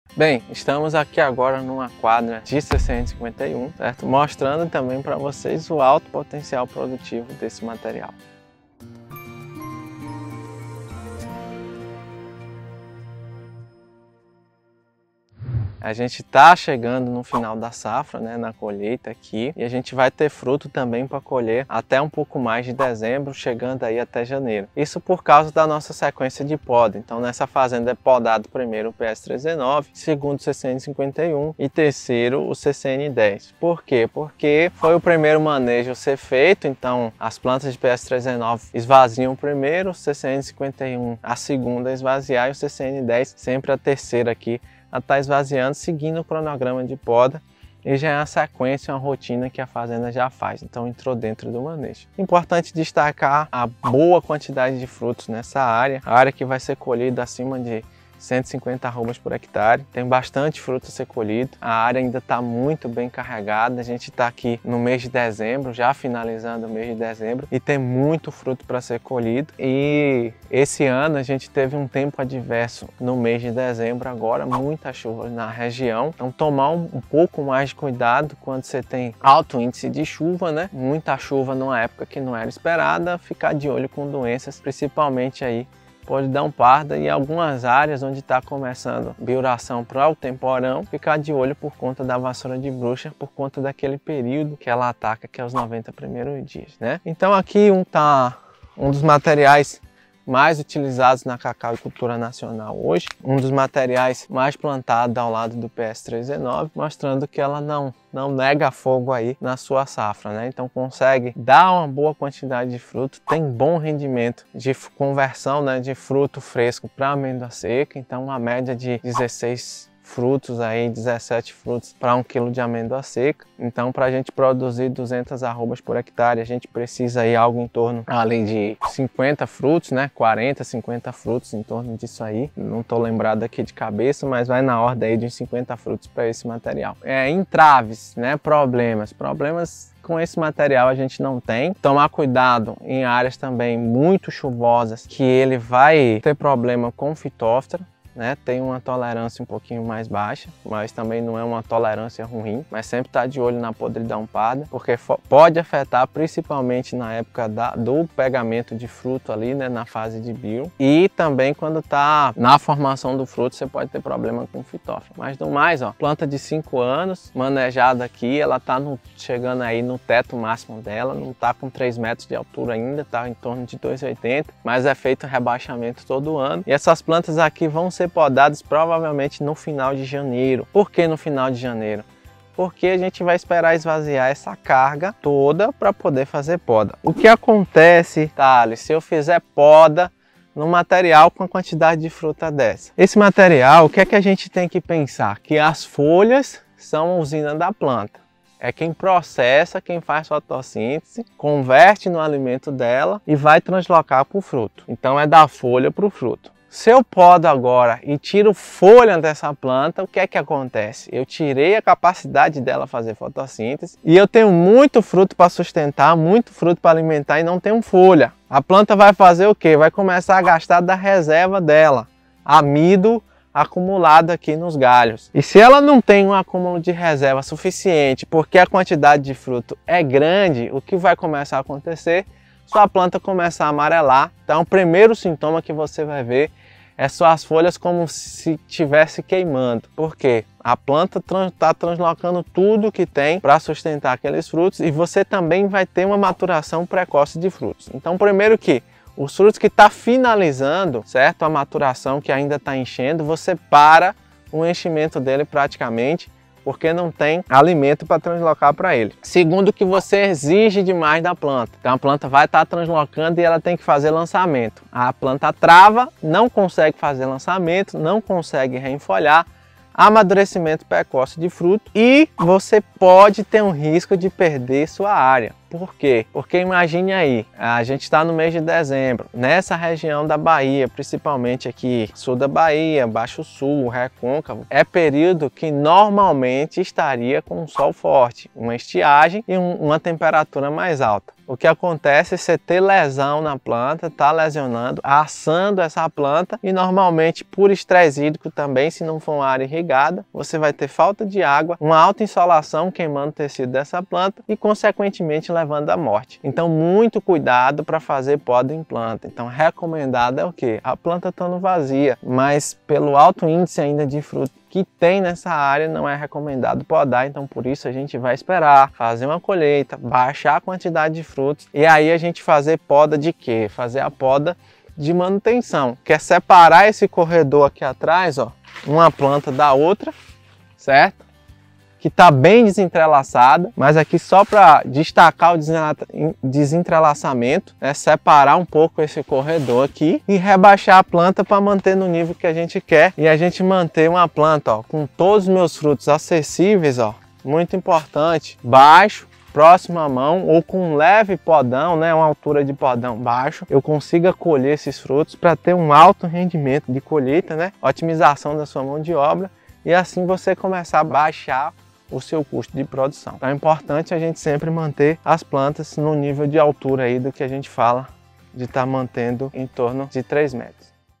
Bem, estamos aqui agora numa quadra de C151, certo? Mostrando também para vocês o alto potencial produtivo desse material. A gente está chegando no final da safra, né, na colheita aqui, e a gente vai ter fruto também para colher até um pouco mais de dezembro, chegando aí até janeiro. Isso por causa da nossa sequência de poda. Então nessa fazenda é podado primeiro o PS319, segundo o CCN51 e terceiro o CCN10. Por quê? Porque foi o primeiro manejo a ser feito, então as plantas de PS319 esvaziam primeiro, o CCN51 a segunda a esvaziar e o CCN10 sempre a terceira aqui a estar esvaziando, seguindo o cronograma de poda, e já é uma sequência, uma rotina que a fazenda já faz, então entrou dentro do manejo. Importante destacar a boa quantidade de frutos nessa área, a área que vai ser colhida acima de 150 arrobas por hectare, tem bastante fruto a ser colhido, a área ainda está muito bem carregada, a gente está aqui no mês de dezembro, já finalizando o mês de dezembro, e tem muito fruto para ser colhido. E esse ano a gente teve um tempo adverso no mês de dezembro, agora muita chuva na região, então tomar um pouco mais de cuidado quando você tem alto índice de chuva, né? Muita chuva numa época que não era esperada, ficar de olho com doenças, principalmente aí podridão parda, e algumas áreas onde está começando bioração para o temporão, ficar de olho por conta da vassoura de bruxa, por conta daquele período que ela ataca, que é os 90 primeiros dias, né? Então aqui um dos materiais mais utilizados na cacauicultura nacional hoje, um dos materiais mais plantados ao lado do PS319, mostrando que ela não nega fogo aí na sua safra, né? Então consegue dar uma boa quantidade de fruto, tem bom rendimento de conversão, né, de fruto fresco para amêndoa seca, então uma média de 16 frutos aí, 17 frutos para 1 kg de amêndoa seca. Então, para a gente produzir 200 arrobas por hectare, a gente precisa aí algo em torno ali de 50 frutos, né? 40, 50 frutos em torno disso aí. Não estou lembrado aqui de cabeça, mas vai na ordem aí de uns 50 frutos para esse material. Entraves, né? Problemas com esse material a gente não tem. Tomar cuidado em áreas também muito chuvosas, que ele vai ter problema com fitóftora, né? Tem uma tolerância um pouquinho mais baixa, mas também não é uma tolerância ruim, mas sempre está de olho na podridão parda, porque pode afetar principalmente na época do pegamento de fruto ali, né, na fase de bio, e também quando está na formação do fruto você pode ter problema com fitófora. Mas no mais, ó, planta de 5 anos, manejada aqui, ela está chegando aí no teto máximo dela, não está com 3 metros de altura ainda, está em torno de 2,80, mas é feito rebaixamento todo ano, e essas plantas aqui vão ser podadas provavelmente no final de janeiro. Por que no final de janeiro? Porque a gente vai esperar esvaziar essa carga toda para poder fazer poda. O que acontece, Thales, se eu fizer poda no material com a quantidade de fruta dessa? Esse material, o que é que a gente tem que pensar? Que as folhas são a usina da planta. É quem processa, quem faz fotossíntese, converte no alimento dela e vai translocar para o fruto. Então é da folha para o fruto. Se eu podo agora e tiro folha dessa planta, o que é que acontece? Eu tirei a capacidade dela fazer fotossíntese e eu tenho muito fruto para sustentar, muito fruto para alimentar e não tenho folha. A planta vai fazer o quê? Vai começar a gastar da reserva dela, amido acumulado aqui nos galhos. E se ela não tem um acúmulo de reserva suficiente, porque a quantidade de fruto é grande, o que vai começar a acontecer? Sua planta começa a amarelar. Então o primeiro sintoma que você vai ver é só as folhas como se estivesse queimando. Por quê? A planta está translocando tudo que tem para sustentar aqueles frutos, e você também vai ter uma maturação precoce de frutos. Então primeiro que os frutos que está finalizando, certo? A maturação que ainda está enchendo, você para o enchimento dele praticamente, porque não tem alimento para translocar para ele. Segundo, que você exige demais da planta. Então a planta vai estar translocando e ela tem que fazer lançamento. A planta trava, não consegue fazer lançamento, não consegue reenfolhar, amadurecimento precoce de fruto, e você pode ter um risco de perder sua área. Por quê? Porque imagine aí, a gente está no mês de dezembro, nessa região da Bahia, principalmente aqui, sul da Bahia, Baixo Sul, Recôncavo, é período que normalmente estaria com um sol forte, uma estiagem e uma temperatura mais alta. O que acontece é você ter lesão na planta, tá lesionando, assando essa planta e normalmente por estresse hídrico também, se não for uma área irrigada, você vai ter falta de água, uma alta insolação queimando o tecido dessa planta e consequentemente levando à morte. Então muito cuidado para fazer poda em planta. Então recomendado é o que? A planta estando vazia, mas pelo alto índice ainda de fruto que tem nessa área não é recomendado podar, então por isso a gente vai esperar, fazer uma colheita, baixar a quantidade de frutos e aí a gente fazer poda de quê? Fazer a poda de manutenção, que é separar esse corredor aqui atrás, ó, uma planta da outra, certo? Que está bem desentrelaçada, mas aqui só para destacar o desentrelaçamento, é separar um pouco esse corredor aqui e rebaixar a planta para manter no nível que a gente quer e a gente manter uma planta, ó, com todos os meus frutos acessíveis, ó, muito importante, baixo, próximo à mão ou com um leve podão, né, uma altura de podão baixo, eu consiga colher esses frutos para ter um alto rendimento de colheita, né, otimização da sua mão de obra e assim você começar a baixar o seu custo de produção. Então é importante a gente sempre manter as plantas no nível de altura aí do que a gente fala de estar mantendo em torno de 3 metros.